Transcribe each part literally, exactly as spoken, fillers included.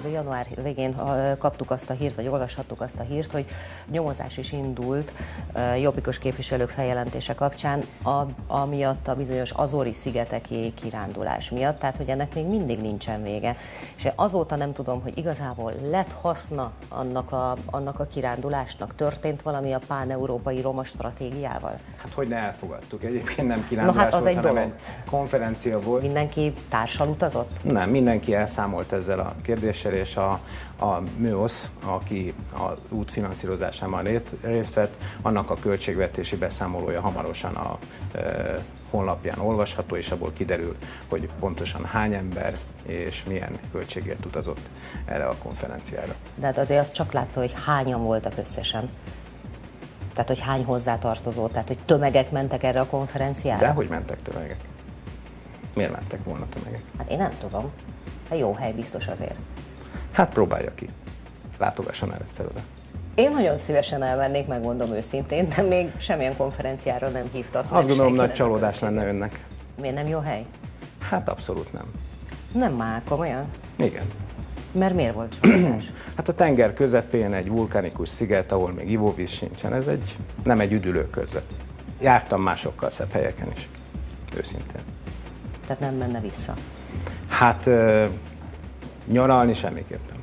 január végén kaptuk azt a hírt, vagy olvashattuk azt a hírt, hogy nyomozás is indult jobbikos képviselők feljelentése kapcsán, a, amiatt a bizonyos Azori-szigeteki kirándulás miatt, tehát hogy ennek még mindig nincsen vége. És azóta nem tudom, hogy igazából lett haszna annak a, annak a kirándulásnak, történt valami a pán-európai roma stratégiával? Hát hogy ne elfogadtuk, egyébként nem kirándulás no, hát az volt, egy hanem dolog. egy konferencia volt. Mindenki társal utazott? Nem, mindenki elszámolt ezzel a kérdéssel, és a, a MÜOSZ, aki az út finanszírozásában részt vett, annak a költségvetési beszámolója hamarosan a e, honlapján olvasható, és abból kiderül, hogy pontosan hány ember és milyen költségért utazott erre a konferenciára. De hát azért azt csak látta, hogy hányan voltak összesen. Tehát, hogy hány hozzátartozó, tehát, hogy tömegek mentek erre a konferenciára? De hogy mentek tömegek? Miért mentek volna tömegek? Hát én nem tudom. Hát jó hely biztos azért. Hát próbálja ki. Látogasson el egyszer oda. Én nagyon szívesen elmennék, megmondom őszintén, de még semmilyen konferenciára nem hívtak. Azt gondolom, nagy csalódás lenne önnek. Miért nem jó hely? Hát abszolút nem. Nem már, komolyan? Igen. Mert miért volt csalódás? Hát a tenger közepén egy vulkanikus sziget, ahol még ivóvíz sincsen, ez egy, nem egy üdülőközött. Jártam másokkal szebb helyeken is, őszintén. Tehát nem menne vissza? Hát uh, nyaralni semmiképpen.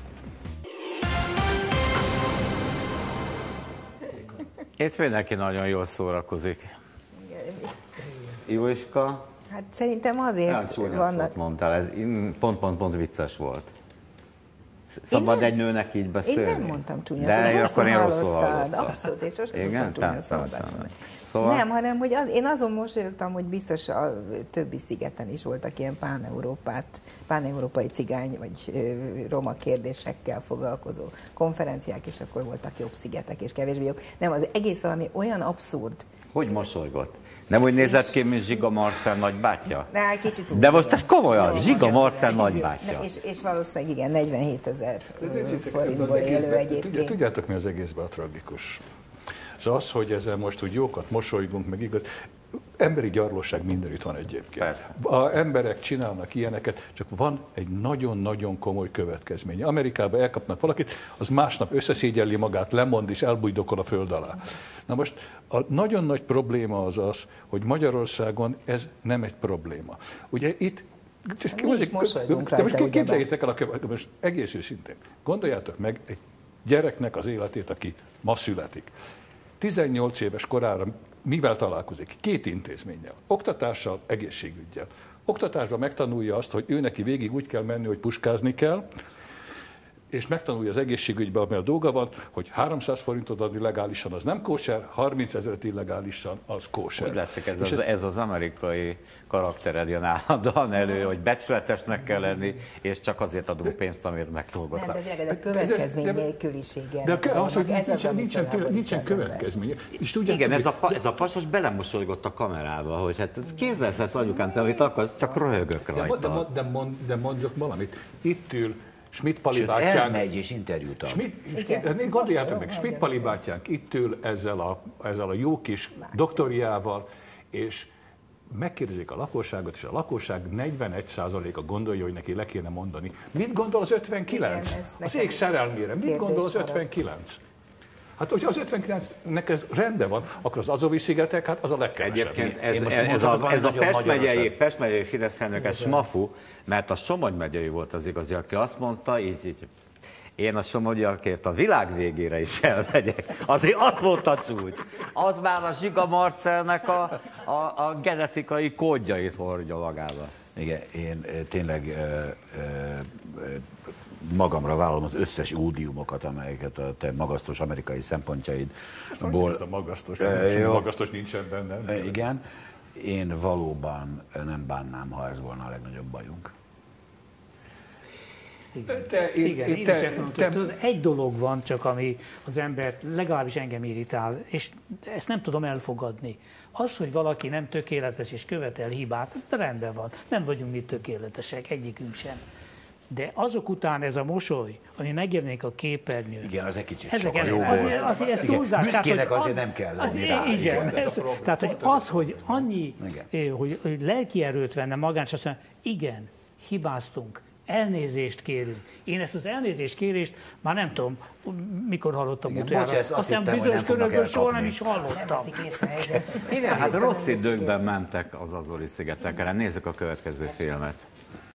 Itt mindenki nagyon jól szórakozik. Ivoska? Hát szerintem azért vannak... mondtál, ez pont-pont-pont vicces volt. Szabad nem, egy nőnek így beszélni? Én nem mondtam csúnya szót. De akkor én rosszul hallottam. Abszolút, és sosem igen, csúnya szabad. Szóval... Nem, hanem hogy az, én azon mosolyogtam, hogy biztos a többi szigeten is voltak ilyen pán-európát, pán-európai cigány vagy ö, roma kérdésekkel foglalkozó konferenciák, és akkor voltak jobb szigetek és kevésbé jobb. Nem, az egész valami olyan abszurd. Hogy mosolygott? Nem úgy nézett ki, mint Zsiga Marcell nagybátyja? Na, kicsit úgy. De most ez komolyan, jó, Zsiga jó, Marcell jó, nagybátyja. És, és valószínűleg igen, negyvenhét ezer forintból élő egyébként. Tudjátok, mi az egészben a tragikus? És az, hogy ezzel most úgy jókat mosolygunk, meg igaz, emberi gyarlóság mindenütt van egyébként. Az emberek csinálnak ilyeneket, csak van egy nagyon-nagyon komoly következménye. Amerikában elkapnak valakit, az másnap összeszégyelli magát, lemond és elbújdokol a föld alá. Na most a nagyon nagy probléma az az, hogy Magyarországon ez nem egy probléma. Ugye itt Mi is mosolygunk rajta, de most képzeljétek el a következő, most egész őszintén. Gondoljátok meg egy gyereknek az életét, aki ma születik. tizennyolc éves korára mivel találkozik? Két intézménnyel. Oktatással, egészségüggyel. Oktatásban megtanulja azt, hogy ő neki végig úgy kell menni, hogy puskázni kell, és megtanulja az egészségügyben, ami a dolga van, hogy háromszáz forintot adni legálisan az nem kóser, harminc ezeret illegálisan az kóser. Hogy látszik ez, az, ez az amerikai karaktered jön állandóan elő, hogy becsületesnek kell lenni, és csak azért adunk pénzt, amit megdolgoztak. Nem, de, de következmény nélkülisége. De, de az, hogy nincsen, nincsen, nincsen, nincsen következmény. És igen, ez a, ez a pasas belemosolygott a kamerába, hogy hát képzelsz ezt anyukám, te amit akarsz, csak röhögök rajta. De, de, de, mond, de mondjuk valamit. Itt ül Schmidt Pali Sőt, bátyánk. elmegy és interjút ad. Schmidt, gondoljátok meg, Schmidt Pali bátyánk itt ül ezzel a, ezzel a jó kis doktoriával, és megkérdezik a lakosságot, és a lakosság negyvenegy százaléka gondolja, hogy neki le kéne mondani. Mit gondol az ötvenkilenc? Igen, az ég szerelmére. Mit gondol az ötvenkilenc? Hát, hogyha az ötvenkilencnek ez rendben van, akkor az Azovi-szigetek, hát az a legkevesebb. Egyébként ez, ez, ez a, ez a Pest megyei, Pest megyei Fidesz elnök, ez smafu, mert a Somogy megyei volt az igazi, aki azt mondta, így, így én a somogyiakért a világ végére is elmegyek. Azért az volt a csúcs. Az már a Zsiga Marcellnek a, a, a genetikai kódjait hordja magába. Igen, én tényleg ö, ö, magamra vállalom az összes ódiumokat, amelyeket a te magasztos amerikai szempontjaidból... Ez a magasztos, uh, magasztos nincsen benne. Uh, igen, én valóban nem bánnám, ha ez volna a legnagyobb bajunk. Igen, te, igen én te, is ezt mondtam, te... tudod, egy dolog van csak, ami az embert, legalábbis engem irritál, és ezt nem tudom elfogadni. Az, hogy valaki nem tökéletes és követel hibát, rendben van, nem vagyunk mi tökéletesek, egyikünk sem. De azok után ez a mosoly, ami megjelenik a képernyőn. Igen, az egy kicsit ezek sokkal jó volt. Azért, azért ezt túlzás. Büszkének tehát, azért nem kell lenni rá. Igen, igen. ez, tehát hogy az, hogy annyi, hogy, hogy lelki erőt venne magán, és azt mondja, igen, hibáztunk, elnézést kérünk. Én ezt az elnézést kérést már nem tudom, mikor hallottam utoljára. Azt hiszem bizonyos körökből soha nem is hallottam. Igen, hát rossz időkben mentek az Azori-szigetekre. Nézzük a következő filmet.